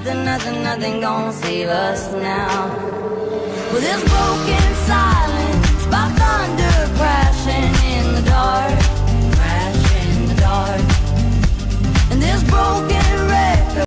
nothing gonna save us now. Well, this broken